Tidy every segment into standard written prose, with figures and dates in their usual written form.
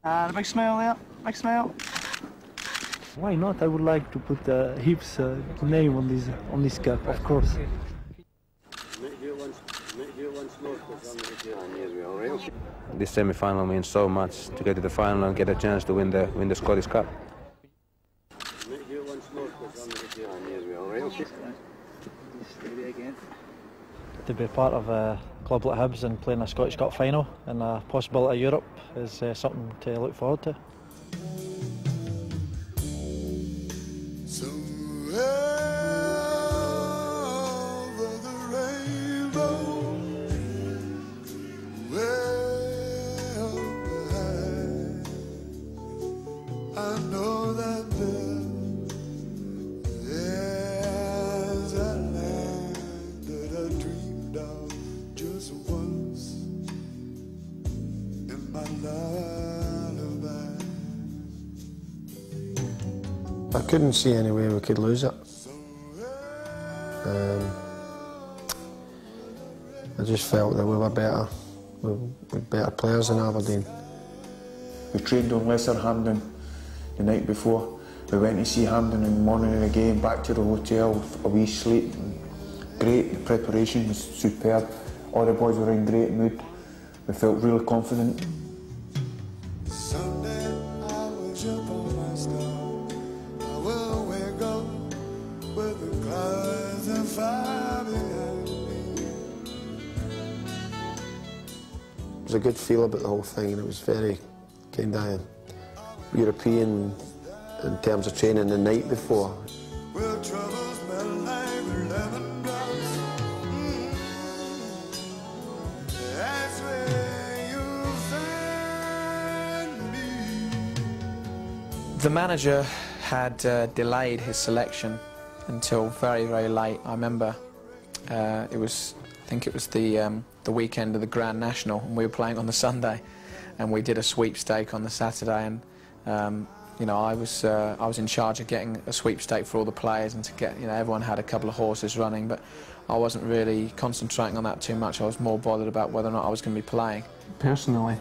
And a big smile there, big smile. Why not? I would like to put Hughes' name on this cap, of course. This semi-final means so much, to get to the final and get a chance to win the Scottish Cup. To be part of a club like Hibs and playing a Scottish Cup final and a possibility of Europe is something to look forward to. I couldn't see any way we could lose it. I just felt that we were better. We were better players than Aberdeen. We trained on Lesser Hampden the night before. We went to see Hampden in the morning of the game, back to the hotel, a wee sleep. Great, the preparation was superb. All the boys were in great mood. We felt really confident. There was a good feel about the whole thing, and it was very kind of European in terms of training the night before. The manager had delayed his selection until very, very late. I remember I think it was the weekend of the Grand National, and we were playing on the Sunday, and we did a sweepstake on the Saturday, and you know, I was in charge of getting a sweepstake for all the players, and to get, you know, everyone had a couple of horses running, but I wasn't really concentrating on that too much. I was more bothered about whether or not I was going to be playing. Personally,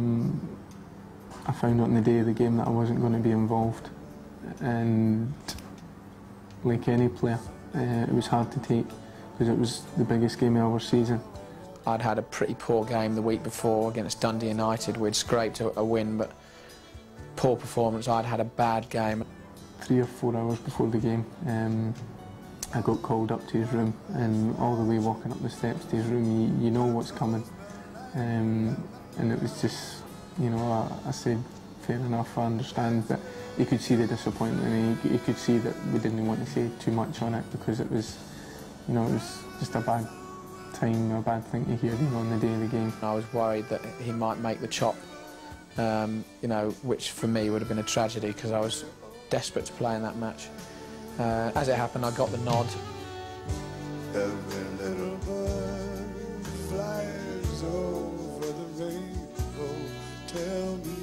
I found out on the day of the game that I wasn't going to be involved, and like any player, it was hard to take because it was the biggest game of our season. I'd had a pretty poor game the week before against Dundee United. We'd scraped a win, but poor performance. I'd had a bad game. 3 or 4 hours before the game, I got called up to his room, and all the way walking up the steps to his room, you know what's coming, and it was just, you know, I said, fair enough, I understand, but you could see the disappointment, and you could see that we didn't want to say too much on it because it was, you know, it was just a bad time, a bad thing to hear, you know, on the day of the game. I was worried that he might make the chop, you know, which for me would have been a tragedy because I was desperate to play in that match. As it happened, I got the nod. Every little bird flies over the rainbow. Tell me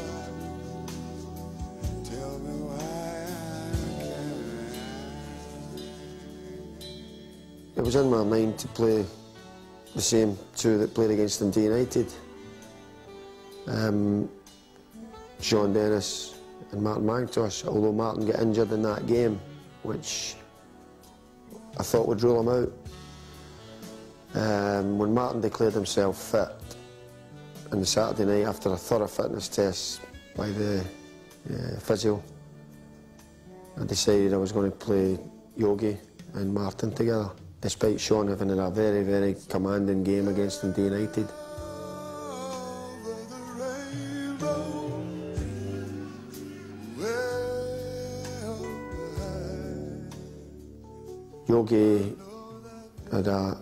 why I can't. It was in my mind to play the same two that played against Dundee United. Sean Dennis and Martin McIntosh, although Martin got injured in that game, which I thought would rule him out. When Martin declared himself fit on the Saturday night after a thorough fitness test by the physio, I decided I was going to play Yogi and Martin together, despite Sean having had a very, very commanding game against Dundee United. Yogi had a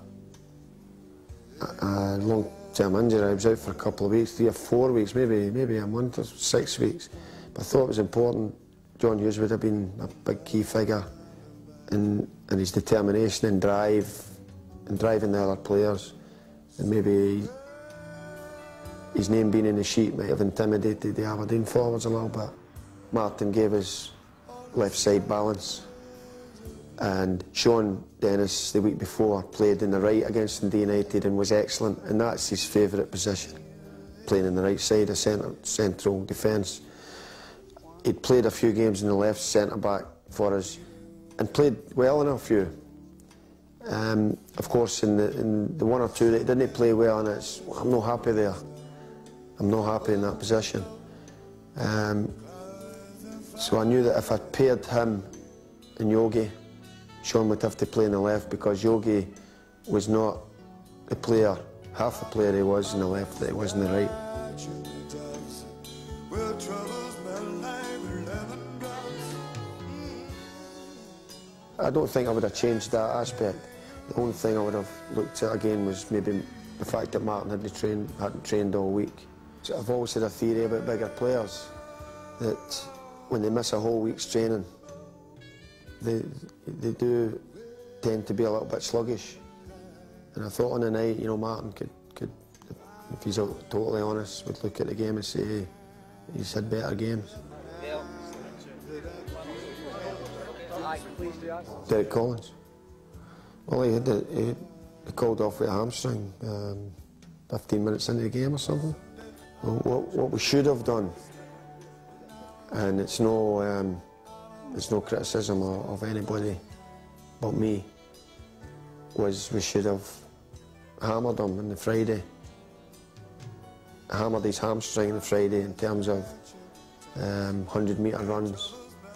long-term injury. I was out for a couple of weeks, 3 or 4 weeks, maybe a month or 6 weeks. But I thought it was important. John Hughes would have been a big key figure in his determination and drive, and driving the other players. And maybe his name being in the sheet might have intimidated the Aberdeen forwards a little bit. Martin gave us left side balance. And Sean Dennis, the week before, played in the right against Dundee United and was excellent, and that's his favourite position. playing in the right side of central defence. He'd played a few games in the left centre-back for us and played well in a few. Of course, in the one or two that he didn't play well, and I'm not happy there. I'm not happy in that position. So I knew that if I paired him and Yogi, Sean would have to play in the left, because Yogi was not the player, half the player he was in the left that he was in the right. I don't think I would have changed that aspect. The only thing I would have looked at again was maybe the fact that Martin hadn't trained all week. So I've always had a theory about bigger players, that when they miss a whole week's training, they do tend to be a little bit sluggish. And I thought on the night, you know, Martin could if he's totally honest, would look at the game and say, hey, he's had better games. Derek Collins. Well, he called off with a hamstring 15 minutes into the game or something. Well, what we should have done, and it's no criticism of anybody but me, was we should have hammered him on the Friday. Hammered his hamstring on the Friday in terms of 100-metre runs,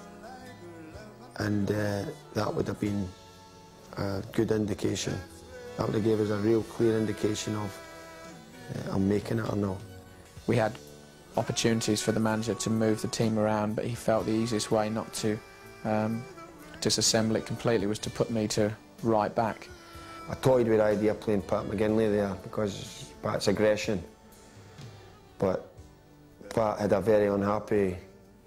and that would have been a good indication. That would have given us a real clear indication of I'm making it or not. We had opportunities for the manager to move the team around, but he felt the easiest way not to disassemble it completely was to put me to right back. I toyed with the idea of playing Pat McGinley there because Pat's aggression, but Pat had a very unhappy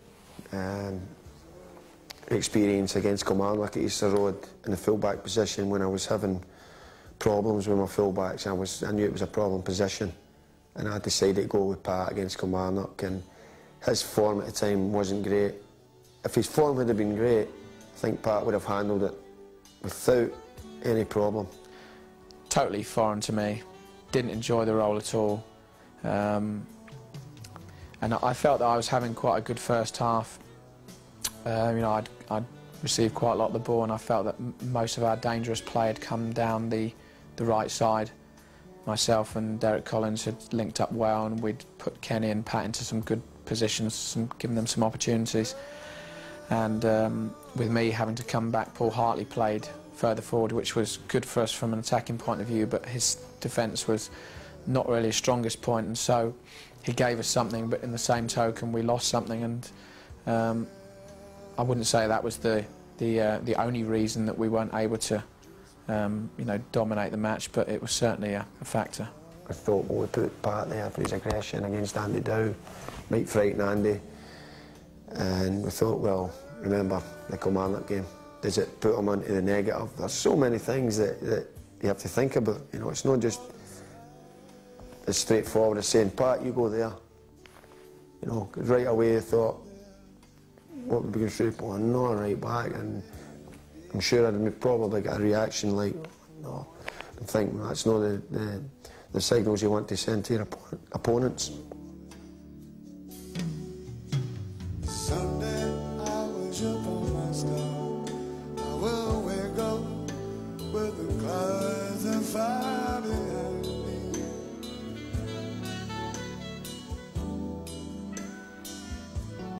experience against Kilmarnock at Easter Road in the full-back position when I was having problems with my full-backs. I knew it was a problem position, and I decided to go with Pat against Kilmarnock, and his form at the time wasn't great. If his form had been great, I think Pat would have handled it without any problem. Totally foreign to me, didn't enjoy the role at all, and I felt that I was having quite a good first half. You know, I'd received quite a lot of the ball, and I felt that most of our dangerous play had come down the right side. Myself and Derek Collins had linked up well, and we'd put Kenny and Pat into some good positions, given them some opportunities. And with me having to come back, Paul Hartley played further forward, which was good for us from an attacking point of view, but his defence was not really his strongest point, and so he gave us something, but in the same token we lost something, and I wouldn't say that was the only reason that we weren't able to you know, dominate the match, but it was certainly a factor. I thought, well, we put Pat there for his aggression against Andy Dow, might frighten Andy, and we thought, well, remember the Kilmarnock game, does it put him into the negative? There's so many things that you have to think about, you know, it's not just as straightforward as saying, Pat, you go there. You know, right away I thought, what would be going through? Well, no, right back, and I'm sure I'd probably get a reaction like, no, and think, well, that's not the signals you want to send to your opponents.